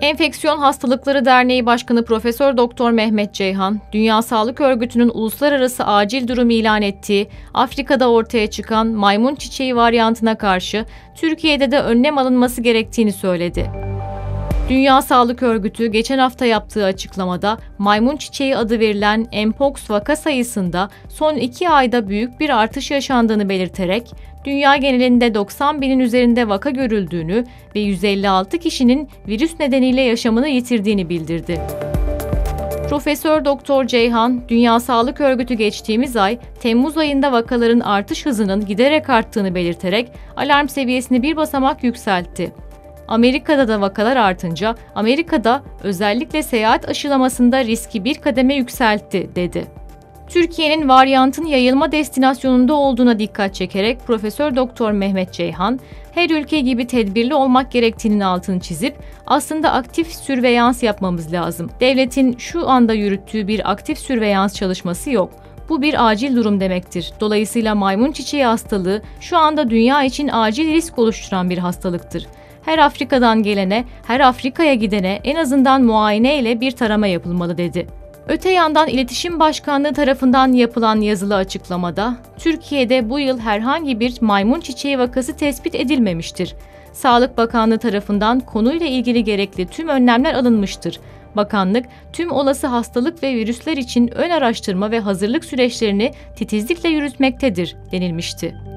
Enfeksiyon Hastalıkları Derneği Başkanı Profesör Doktor Mehmet Ceyhan, Dünya Sağlık Örgütü'nün uluslararası acil durum ilan ettiği Afrika'da ortaya çıkan maymun çiçeği varyantına karşı Türkiye'de de önlem alınması gerektiğini söyledi. Dünya Sağlık Örgütü geçen hafta yaptığı açıklamada maymun çiçeği adı verilen Mpox vaka sayısında son 2 ayda büyük bir artış yaşandığını belirterek dünya genelinde 90 binin üzerinde vaka görüldüğünü ve 156 kişinin virüs nedeniyle yaşamını yitirdiğini bildirdi. Profesör Doktor Ceyhan, Dünya Sağlık Örgütü geçtiğimiz ay Temmuz ayında vakaların artış hızının giderek arttığını belirterek alarm seviyesini bir basamak yükseltti. Amerika'da da vakalar artınca Amerika'da özellikle seyahat aşılamasında riski bir kademe yükseltti, dedi. Türkiye'nin varyantın yayılma destinasyonunda olduğuna dikkat çekerek Profesör Doktor Mehmet Ceyhan, her ülke gibi tedbirli olmak gerektiğinin altını çizip aslında aktif sürveyans yapmamız lazım. Devletin şu anda yürüttüğü bir aktif sürveyans çalışması yok. Bu bir acil durum demektir. Dolayısıyla maymun çiçeği hastalığı şu anda dünya için acil risk oluşturan bir hastalıktır. Her Afrika'dan gelene, her Afrika'ya gidene en azından muayene ile bir tarama yapılmalı, dedi. Öte yandan İletişim Başkanlığı tarafından yapılan yazılı açıklamada, Türkiye'de bu yıl herhangi bir maymun çiçeği vakası tespit edilmemiştir. Sağlık Bakanlığı tarafından konuyla ilgili gerekli tüm önlemler alınmıştır. Bakanlık, tüm olası hastalık ve virüsler için ön araştırma ve hazırlık süreçlerini titizlikle yürütmektedir, denilmişti.